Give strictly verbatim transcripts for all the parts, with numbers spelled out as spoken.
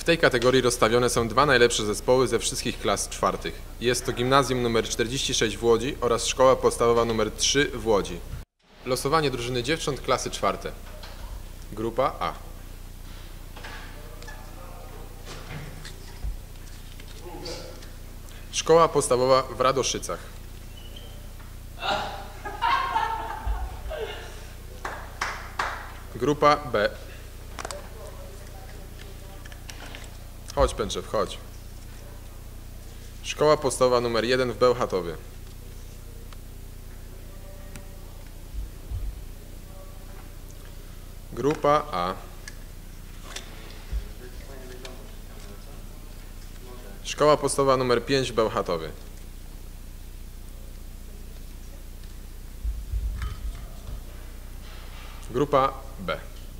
W tej kategorii rozstawione są dwa najlepsze zespoły ze wszystkich klas czwartych. Jest to Gimnazjum nr czterdzieści sześć w Łodzi oraz Szkoła Podstawowa nr trzy w Łodzi. Losowanie drużyny dziewcząt klasy czwarte. Grupa A. Szkoła Podstawowa w Radoszycach. Grupa B. Chodź, Pęczew, chodź. Szkoła Podstawowa nr jeden w Bełchatowie. Grupa A. Szkoła Podstawowa nr pięć w Bełchatowie. Grupa B.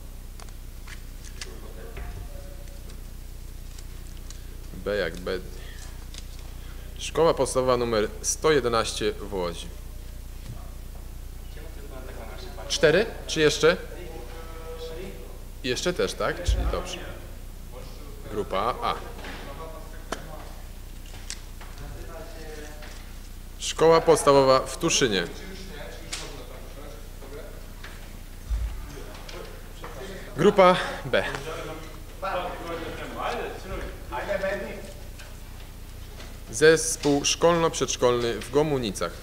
B jak B. Szkoła Podstawowa nr sto jedenaście w Łodzi. Cztery? Czy jeszcze? Jeszcze też, tak? Czyli dobrze. Grupa A. Szkoła Podstawowa w Tuszynie. Grupa B. Zespół szkolno-przedszkolny w Gomunicach.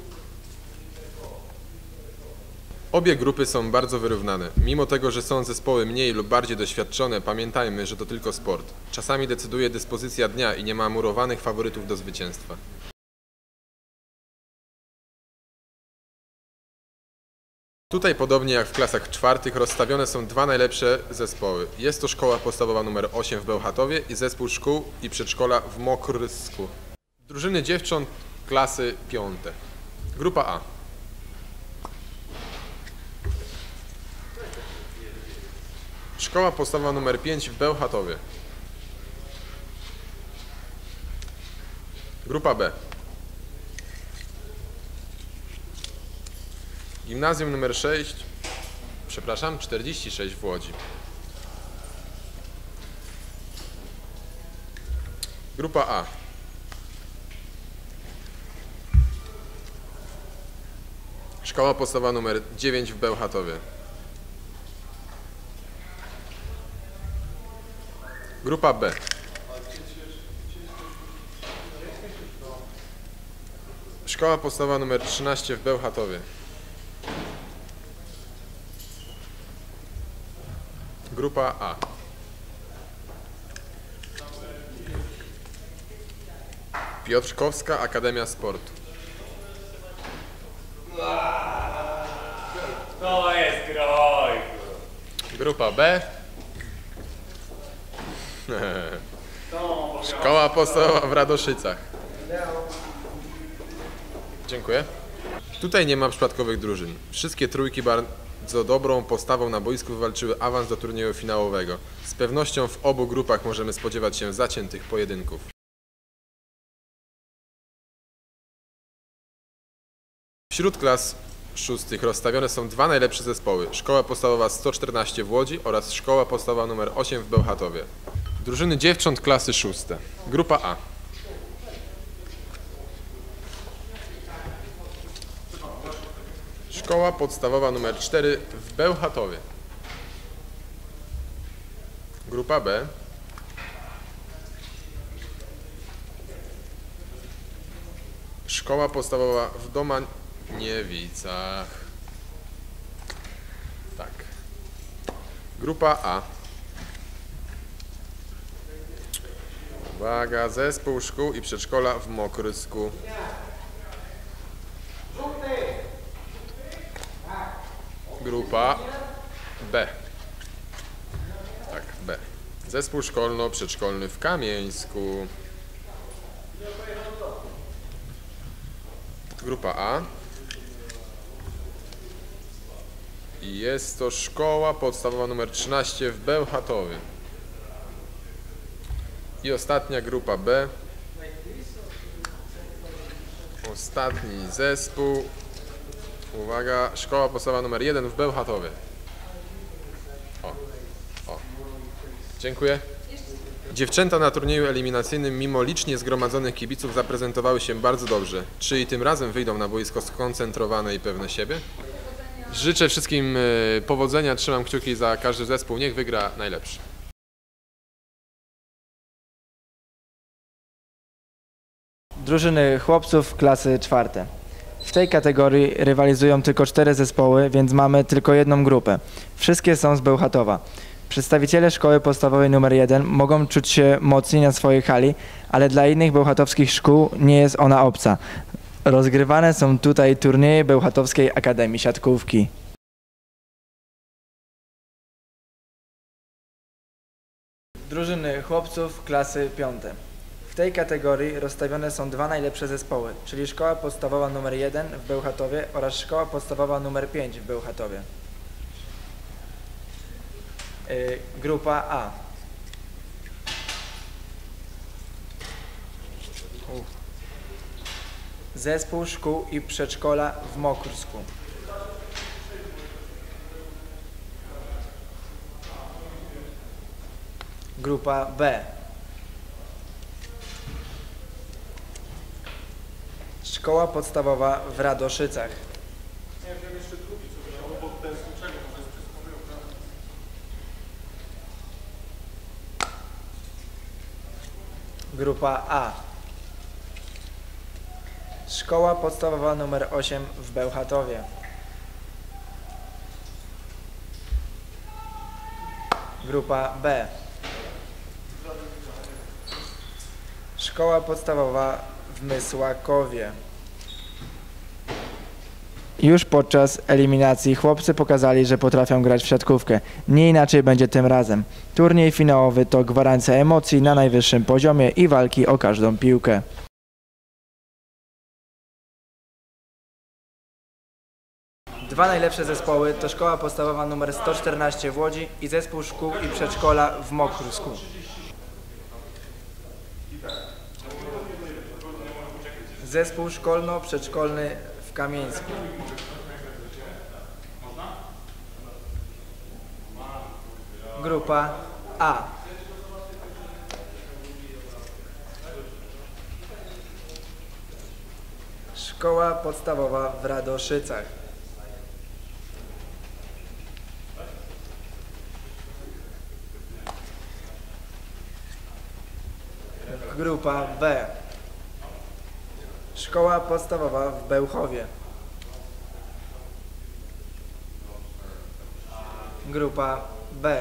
Obie grupy są bardzo wyrównane. Mimo tego, że są zespoły mniej lub bardziej doświadczone, pamiętajmy, że to tylko sport. Czasami decyduje dyspozycja dnia i nie ma murowanych faworytów do zwycięstwa. Tutaj, podobnie jak w klasach czwartych, rozstawione są dwa najlepsze zespoły. Jest to Szkoła Podstawowa nr osiem w Bełchatowie i Zespół Szkół i Przedszkola w Mokrysku. Drużyny dziewcząt klasy piąte. Grupa A. Szkoła Podstawowa nr pięć w Bełchatowie. Grupa B. Gimnazjum nr sześć, przepraszam, czterdzieści sześć w Łodzi. Grupa A. Szkoła Podstawowa nr dziewięć w Bełchatowie. Grupa B. Szkoła Podstawowa nr trzynaście w Bełchatowie. Grupa A. Piotrkowska Akademia Sportu. To jest groj. Grupa B. Szkoła Podstawowa w Radoszycach. Dziękuję. Tutaj nie ma przypadkowych drużyn. Wszystkie trójki bardzo dobrą postawą na boisku wywalczyły awans do turnieju finałowego. Z pewnością w obu grupach możemy spodziewać się zaciętych pojedynków. Wśród klas szóstych rozstawione są dwa najlepsze zespoły. Szkoła Podstawowa sto czternaście w Łodzi oraz Szkoła Podstawowa nr osiem w Bełchatowie. Drużyny dziewcząt klasy szóste. Grupa A. Szkoła Podstawowa nr cztery w Bełchatowie. Grupa B. Szkoła Podstawowa w Domaniewicach. Tak. Grupa A. Uwaga, Zespół Szkół i Przedszkola w Mokrysku. Grupa B. Tak, B. Zespół Szkolno-Przedszkolny w Kamieńsku. Grupa A. I jest to Szkoła Podstawowa nr trzynaście w Bełchatowie. I ostatnia grupa B. Ostatni zespół. Uwaga, Szkoła Podstawowa nr jeden w Bełchatowie. O, o. Dziękuję. Dziewczęta na turnieju eliminacyjnym mimo licznie zgromadzonych kibiców zaprezentowały się bardzo dobrze. Czy i tym razem wyjdą na boisko skoncentrowane i pewne siebie? Życzę wszystkim powodzenia, trzymam kciuki za każdy zespół, niech wygra najlepszy. Drużyny chłopców klasy czwarte. W tej kategorii rywalizują tylko cztery zespoły, więc mamy tylko jedną grupę. Wszystkie są z Bełchatowa. Przedstawiciele szkoły podstawowej numer jeden mogą czuć się mocni na swojej hali, ale dla innych bełchatowskich szkół nie jest ona obca. Rozgrywane są tutaj turnieje Bełchatowskiej Akademii Siatkówki. Drużyny chłopców klasy piąte. W tej kategorii rozstawione są dwa najlepsze zespoły, czyli szkoła podstawowa numer jeden w Bełchatowie oraz szkoła podstawowa numer pięć w Bełchatowie. Yy, grupa A. Uh. Zespół szkół i przedszkola w Mokrsku. Grupa B. Szkoła podstawowa w Radoszycach. Grupa A. Szkoła podstawowa numer osiem w Bełchatowie. Grupa B. Szkoła podstawowa w Mysłakowie. Już podczas eliminacji chłopcy pokazali, że potrafią grać w siatkówkę. Nie inaczej będzie tym razem. Turniej finałowy to gwarancja emocji na najwyższym poziomie i walki o każdą piłkę. Dwa najlepsze zespoły to szkoła podstawowa numer sto czternaście w Łodzi i zespół szkół i przedszkola w Mokrsku. Zespół szkolno-przedszkolny w Kamieńsku. Grupa A. Szkoła podstawowa w Radoszycach. Grupa B. Szkoła podstawowa w Bełchowie. Grupa B.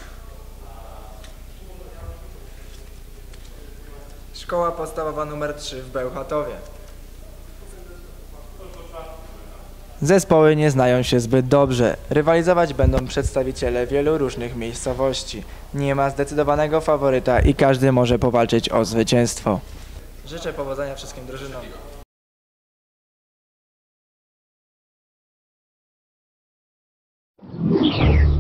Szkoła podstawowa numer trzy w Bełchatowie. Zespoły nie znają się zbyt dobrze. Rywalizować będą przedstawiciele wielu różnych miejscowości. Nie ma zdecydowanego faworyta i każdy może powalczyć o zwycięstwo. Życzę powodzenia wszystkim drużynom. Yeah.